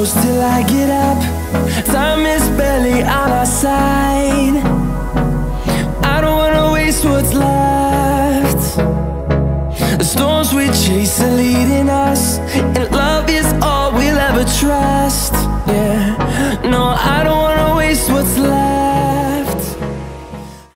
close till I get up. Time is barely on our side. I don't wanna waste what's left. The storms we chase are leading us